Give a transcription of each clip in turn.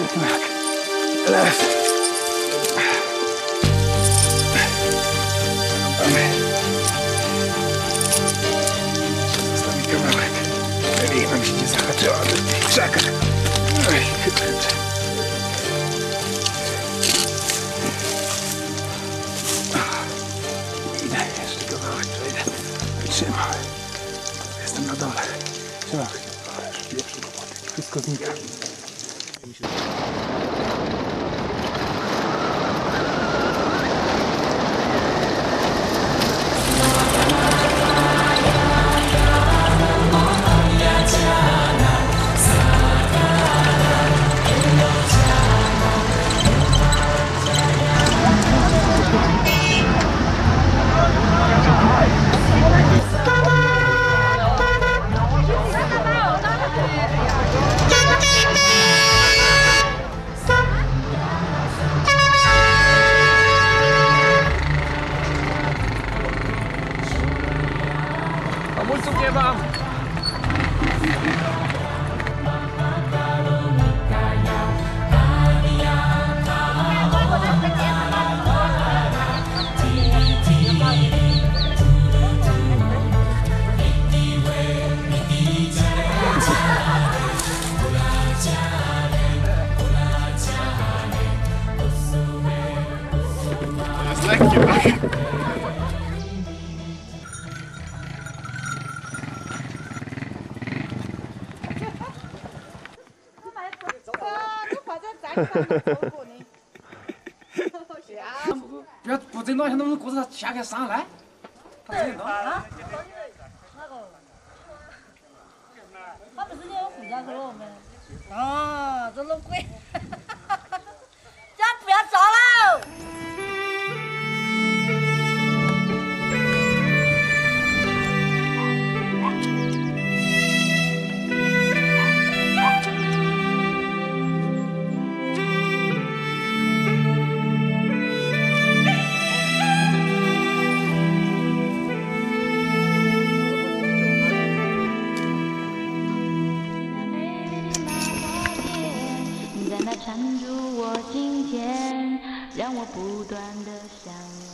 Czekaj, jak. Lew. Zostawi kawałek. Niech nam się nie zahaczyła na tych krzakach. Oj, kurczę. Idę, jeszcze kawałek przejdę. Wytrzymam. Jestem na dole. Trzeba już pierwszy kłopoty. Wszystko znika. Hamulców nie mam! To jest lekkie, tak? 不这弄下能不能鼓子下给上来？他这弄啊？ 他不是那个回家去了我们？哦，这弄鬼，咱不要走了。 缠住我今天，让我不断的想念。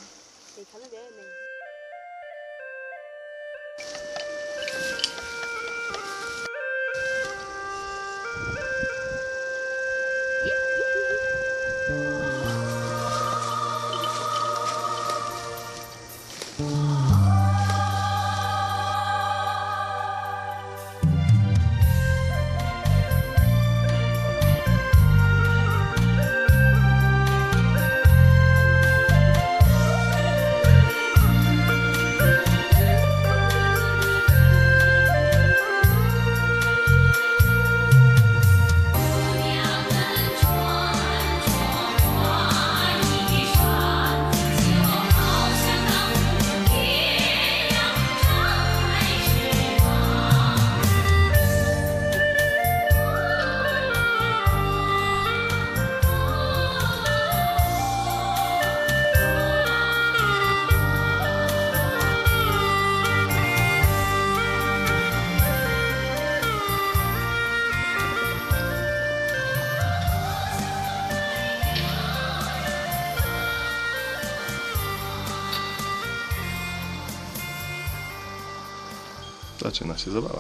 Zaczyna się zabawa.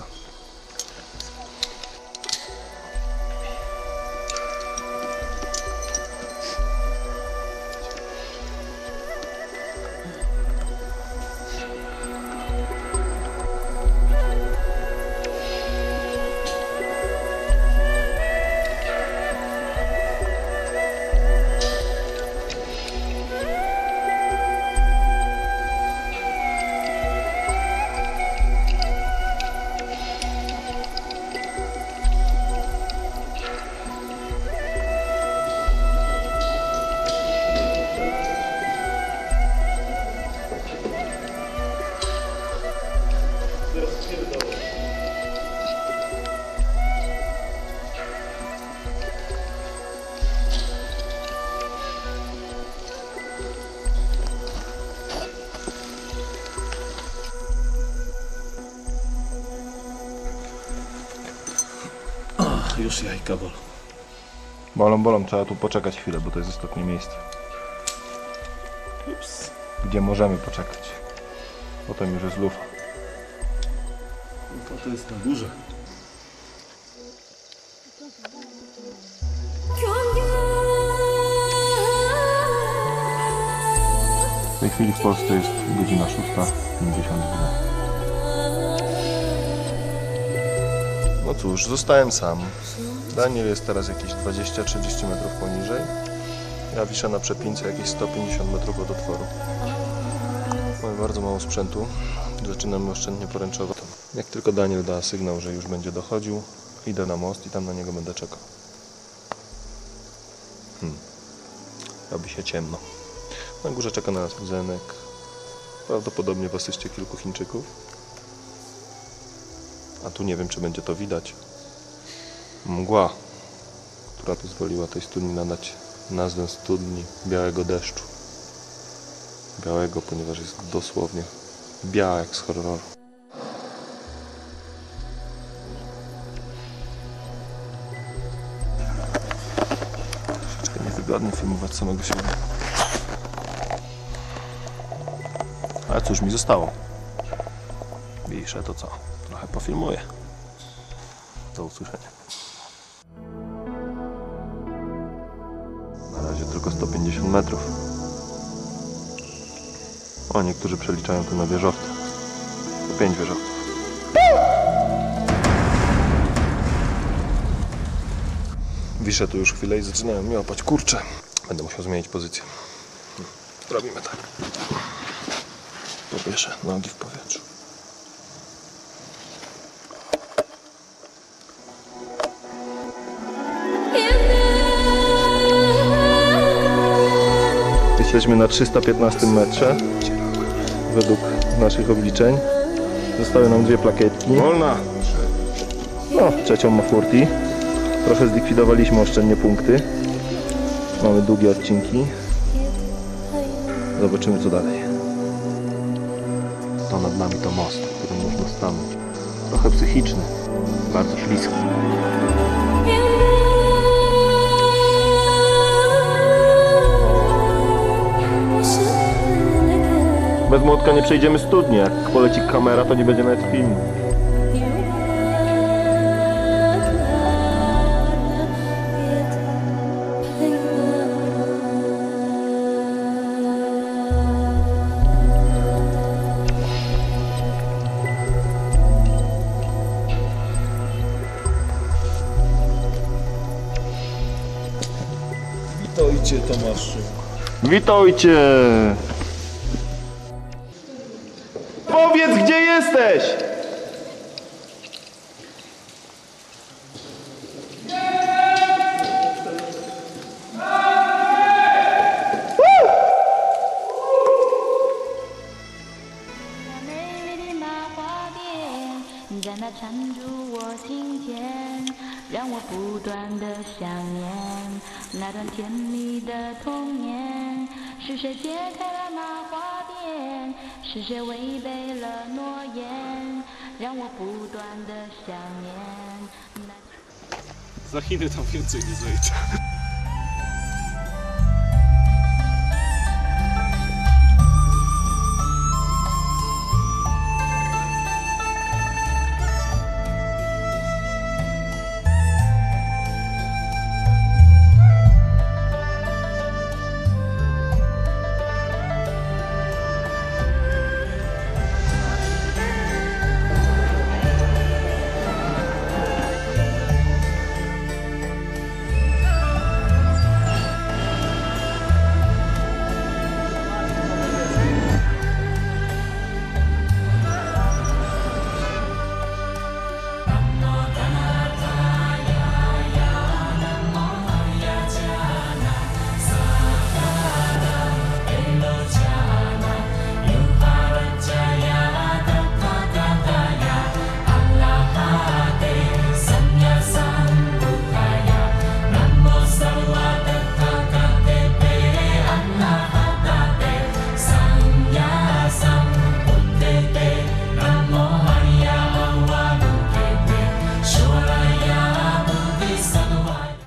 Już jajka bolą. Bolą, trzeba tu poczekać chwilę, bo to jest ostatnie miejsce. Gdzie możemy poczekać. Potem już jest lufa. To jest na górze. W tej chwili w Polsce jest godzina 6:52. No cóż, zostałem sam. Daniel jest teraz jakieś 20-30 metrów poniżej. Ja wiszę na przepince jakieś 150 metrów od otworu. Mamy bardzo mało sprzętu. Zaczynamy oszczędnie poręczowo. Jak tylko Daniel da sygnał, że już będzie dochodził, idę na most i tam na niego będę czekał. Robi się ciemno. Na górze czeka na nas Zenek. Prawdopodobnie w asyście kilku Chińczyków. A tu nie wiem, czy będzie to widać. Mgła, która pozwoliła tej studni nadać nazwę studni białego deszczu. Białego, ponieważ jest dosłownie biała jak z horroru. Troszeczkę niewygodnie filmować samego siebie. Ale cóż mi zostało? Wiszę, to co? Trochę pofilmuję. Do usłyszenia. Na razie tylko 150 metrów. O, niektórzy przeliczają to na wieżowce. To 5 wieżowców. Wiszę tu już chwilę i zaczynają mi łapać kurcze. Będę musiał zmienić pozycję. Robimy tak. Powieszę nogi w powietrzu. Jesteśmy na 315 metrze. Według naszych obliczeń zostały nam 2 plakietki. Wolna! No, trzecią ma Furti. Trochę zlikwidowaliśmy oszczędnie punkty. Mamy długie odcinki. Zobaczymy, co dalej. To nad nami to most, którym można stanąć. Trochę psychiczny, bardzo śliski. Bez młotka nie przejdziemy studni. Jak poleci kamera, to nie będzie nawet filmu. Witajcie, Tomaszu. Witajcie! Powiedz, gdzie jesteś! Za Chiny tam więcej nie zejdzie.